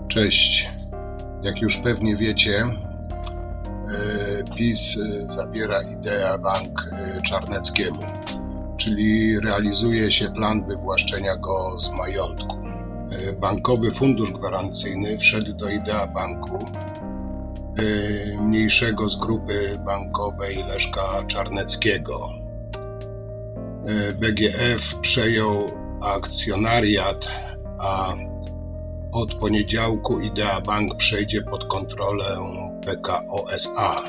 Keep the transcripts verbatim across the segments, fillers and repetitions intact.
Cześć. Jak już pewnie wiecie, PiS zabiera ideę bank Czarneckiemu, czyli realizuje się plan wywłaszczenia go z majątku. Bankowy Fundusz Gwarancyjny wszedł do Idea Banku, mniejszego z grupy bankowej Leszka Czarneckiego. B G F przejął akcjonariat, a od poniedziałku Idea Bank przejdzie pod kontrolę P K O S A.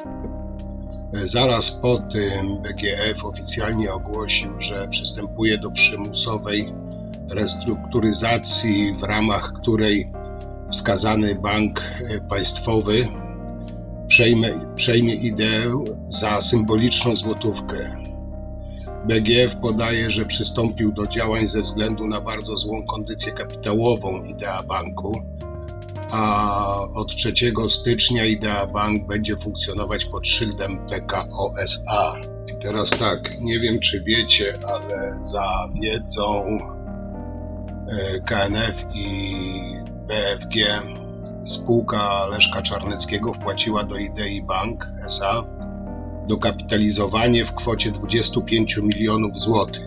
Zaraz po tym B G F oficjalnie ogłosił, że przystępuje do przymusowej restrukturyzacji, w ramach której wskazany bank państwowy przejmie, przejmie Ideę za symboliczną złotówkę. B G F podaje, że przystąpił do działań ze względu na bardzo złą kondycję kapitałową Idea Banku, a od trzeciego stycznia Idea Bank będzie funkcjonować pod szyldem P K O S A. I teraz tak, nie wiem czy wiecie, ale za wiedzą K N F i B F G spółka Leszka Czarneckiego wpłaciła do Idei Bank S A dokapitalizowanie w kwocie dwudziestu pięciu milionów złotych.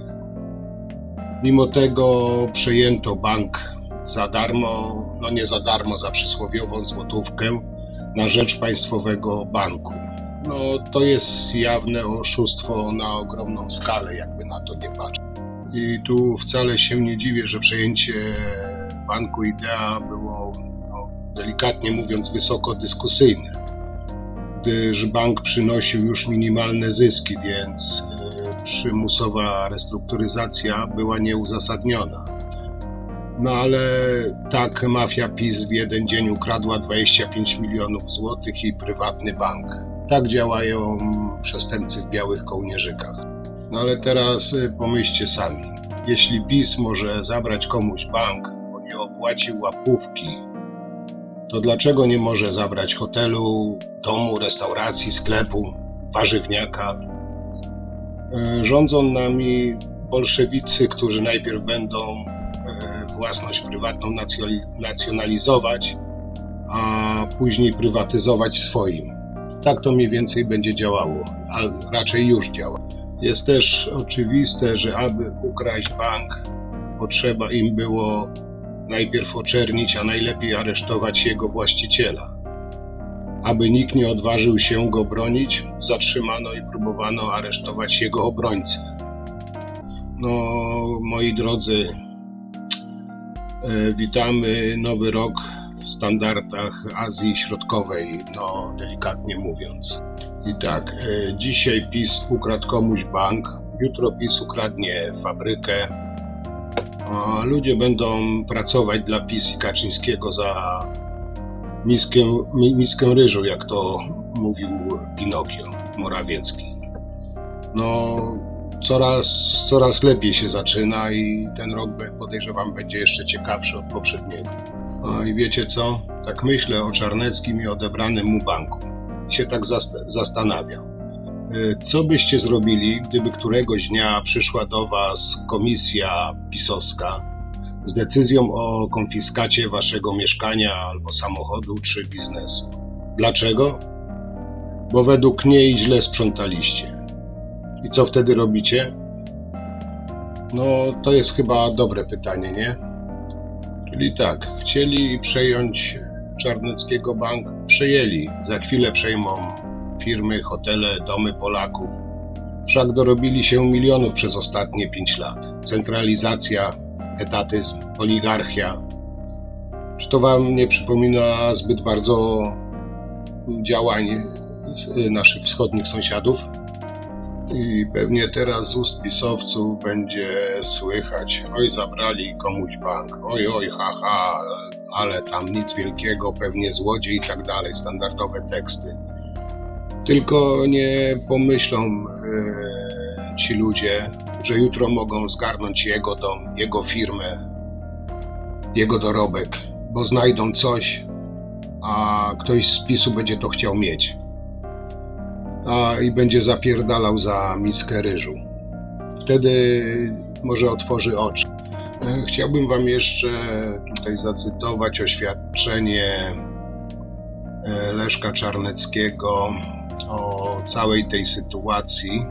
Mimo tego przejęto bank za darmo, no nie za darmo, za przysłowiową złotówkę na rzecz państwowego banku. No to jest jawne oszustwo na ogromną skalę, jakby na to nie patrzeć. I tu wcale się nie dziwię, że przejęcie banku Idea było, no, delikatnie mówiąc, wysoko dyskusyjne, gdyż bank przynosił już minimalne zyski, więc przymusowa restrukturyzacja była nieuzasadniona. No ale tak mafia PiS w jeden dzień ukradła dwadzieścia pięć milionów złotych i prywatny bank. Tak działają przestępcy w białych kołnierzykach. No ale teraz pomyślcie sami. Jeśli PiS może zabrać komuś bank, bo nie opłacił łapówki, to dlaczego nie może zabrać hotelu, domu, restauracji, sklepu, warzywniaka? Rządzą nami bolszewicy, którzy najpierw będą własność prywatną nacjonalizować, a później prywatyzować swoim. Tak to mniej więcej będzie działało, a raczej już działa. Jest też oczywiste, że aby ukraść bank, potrzeba im było najpierw oczernić, a najlepiej aresztować jego właściciela. Aby nikt nie odważył się go bronić, zatrzymano i próbowano aresztować jego obrońcę. No, moi drodzy, witamy nowy rok w standardach Azji Środkowej, no delikatnie mówiąc. I tak, dzisiaj PiS ukradł komuś bank, jutro PiS ukradnie fabrykę, a ludzie będą pracować dla PiS i Kaczyńskiego za miskę, miskę ryżu, jak to mówił Pinokio Morawiecki. No, coraz, coraz lepiej się zaczyna i ten rok, podejrzewam, będzie jeszcze ciekawszy od poprzedniego. No i wiecie co? Tak myślę o Czarneckim i odebranym mu banku. I się tak zast zastanawiam. Co byście zrobili, gdyby któregoś dnia przyszła do was komisja pisowska z decyzją o konfiskacie waszego mieszkania albo samochodu czy biznesu? Dlaczego? Bo według niej źle sprzątaliście. I co wtedy robicie? No to jest chyba dobre pytanie, nie? Czyli tak, chcieli przejąć Czarneckiego bank, przejęli. Za chwilę przejmą firmy, hotele, domy Polaków. Wszak dorobili się milionów przez ostatnie pięć lat. Centralizacja, etatyzm, oligarchia. Czy to wam nie przypomina zbyt bardzo działań naszych wschodnich sąsiadów? I pewnie teraz z ust pisowców będzie słychać: oj, zabrali komuś bank, oj, oj, haha, ale tam nic wielkiego, pewnie złodziej i tak dalej, standardowe teksty. Tylko nie pomyślą e, ci ludzie, że jutro mogą zgarnąć jego dom, jego firmę, jego dorobek, bo znajdą coś, a ktoś z PiSu będzie to chciał mieć. A i będzie zapierdalał za miskę ryżu. Wtedy może otworzy oczy. Chciałbym Wam jeszcze tutaj zacytować oświadczenie Leszka Czarneckiego o całej tej sytuacji.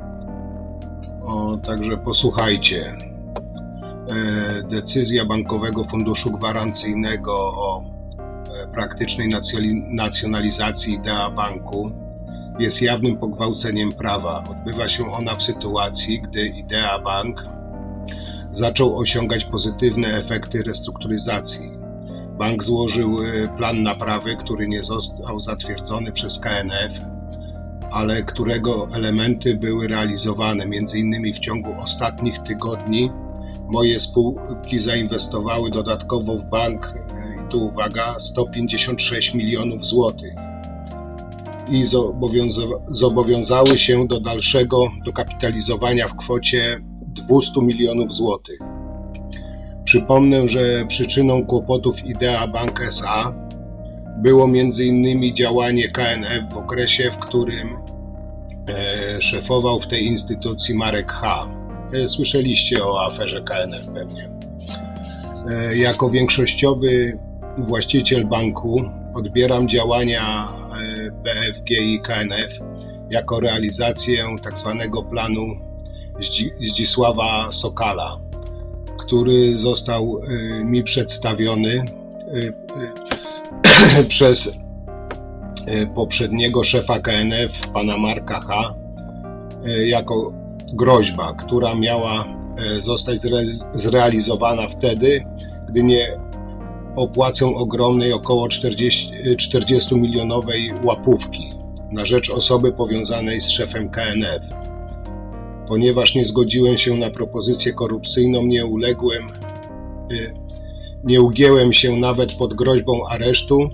O, także posłuchajcie. Decyzja Bankowego Funduszu Gwarancyjnego o praktycznej nacjonalizacji Idea Banku jest jawnym pogwałceniem prawa. Odbywa się ona w sytuacji, gdy Idea Bank zaczął osiągać pozytywne efekty restrukturyzacji. Bank złożył plan naprawy, który nie został zatwierdzony przez K N F, ale którego elementy były realizowane. Między innymi w ciągu ostatnich tygodni moje spółki zainwestowały dodatkowo w bank, i tu uwaga, sto pięćdziesiąt sześć milionów złotych i zobowiąza zobowiązały się do dalszego dokapitalizowania w kwocie dwieście milionów złotych. Przypomnę, że przyczyną kłopotów Idea Bank S A było między innymi działanie K N F w okresie, w którym e, szefował w tej instytucji Marek Ch. E, słyszeliście o aferze K N F pewnie. E, jako większościowy właściciel banku odbieram działania e, B F G i K N F jako realizację tzw. planu Zdzisława Sokala, który został e, mi przedstawiony e, e, przez e, poprzedniego szefa K N F, pana Marka Ch., e, jako groźba, która miała e, zostać zre, zrealizowana wtedy, gdy nie opłacę ogromnej, około czterdziestomilionowej łapówki na rzecz osoby powiązanej z szefem K N F. Ponieważ nie zgodziłem się na propozycję korupcyjną, nie uległem, nie ugięłem się nawet pod groźbą aresztu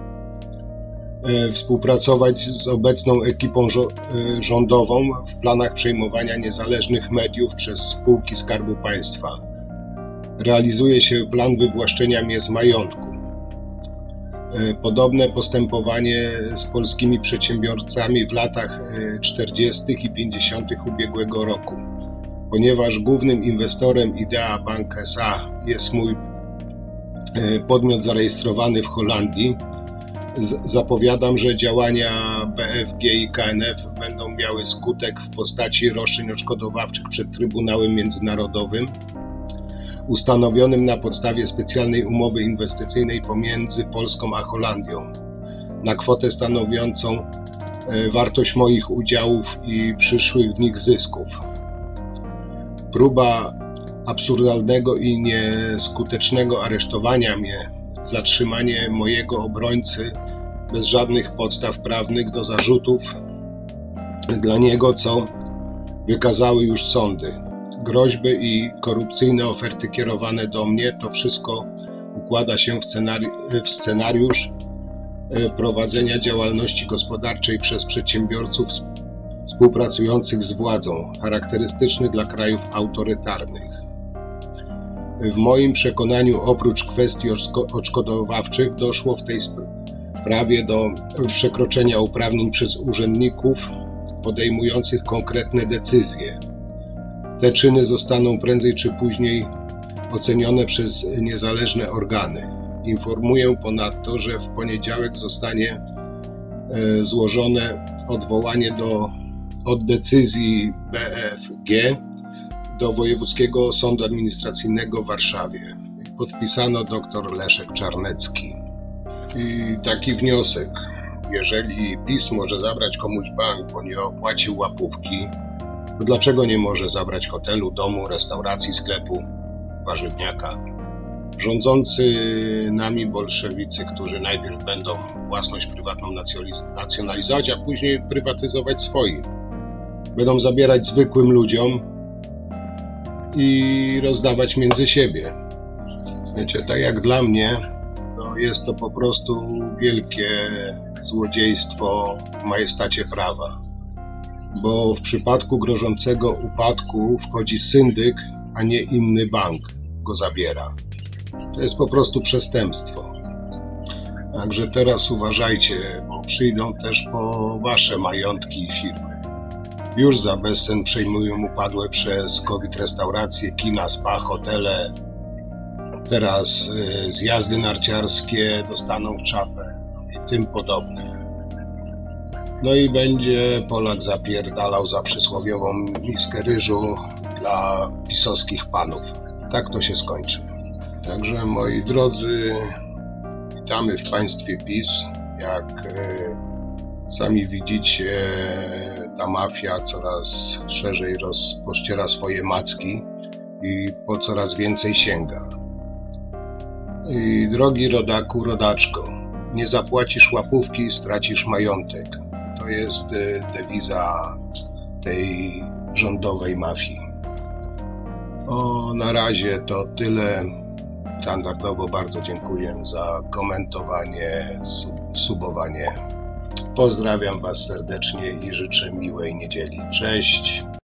współpracować z obecną ekipą rządową w planach przejmowania niezależnych mediów przez spółki Skarbu Państwa. Realizuje się plan wywłaszczenia mnie z majątku. Podobne postępowanie z polskimi przedsiębiorcami w latach czterdziestych i pięćdziesiątych ubiegłego roku. Ponieważ głównym inwestorem Idea Bank S A jest mój podmiot zarejestrowany w Holandii, zapowiadam, że działania B F G i K N F będą miały skutek w postaci roszczeń odszkodowawczych przed Trybunałem Międzynarodowym ustanowionym na podstawie specjalnej umowy inwestycyjnej pomiędzy Polską a Holandią na kwotę stanowiącą wartość moich udziałów i przyszłych w nich zysków. Próba absurdalnego i nieskutecznego aresztowania mnie, zatrzymanie mojego obrońcy bez żadnych podstaw prawnych do zarzutów dla niego, co wykazały już sądy. Groźby i korupcyjne oferty kierowane do mnie, to wszystko układa się w, scenari w scenariusz prowadzenia działalności gospodarczej przez przedsiębiorców współpracujących z władzą, charakterystyczny dla krajów autorytarnych. W moim przekonaniu oprócz kwestii odszkodowawczych doszło w tej sprawie do przekroczenia uprawnień przez urzędników podejmujących konkretne decyzje. Te czyny zostaną prędzej czy później ocenione przez niezależne organy. Informuję ponadto, że w poniedziałek zostanie złożone odwołanie do, od decyzji B F G do Wojewódzkiego Sądu Administracyjnego w Warszawie. Podpisano dr Leszek Czarnecki. I taki wniosek. Jeżeli PiS może zabrać komuś bank, bo nie opłacił łapówki, to dlaczego nie może zabrać hotelu, domu, restauracji, sklepu, warzywniaka? Rządzący nami bolszewicy, którzy najpierw będą własność prywatną nacjonalizować, a później prywatyzować swoim, będą zabierać zwykłym ludziom i rozdawać między siebie. Wiecie, tak jak dla mnie, no jest to po prostu wielkie złodziejstwo w majestacie prawa. Bo w przypadku grożącego upadku wchodzi syndyk, a nie inny bank go zabiera. To jest po prostu przestępstwo. Także teraz uważajcie, bo przyjdą też po wasze majątki i firmy. Już za bezcen przejmują upadłe przez COVID restauracje, kina, spa, hotele, Teraz y, zjazdy narciarskie dostaną w czapę i tym podobne. No i będzie Polak zapierdalał za przysłowiową miskę ryżu dla pisowskich panów. Tak to się skończy. Także moi drodzy, witamy w państwie PiS. Jak y, sami widzicie, ta mafia coraz szerzej rozpościera swoje macki i po coraz więcej sięga. I drogi rodaku, rodaczko, nie zapłacisz łapówki, stracisz majątek. To jest dewiza tej rządowej mafii. O, na razie to tyle. Standardowo bardzo dziękuję za komentowanie, sub, subowanie. Pozdrawiam Was serdecznie i życzę miłej niedzieli. Cześć!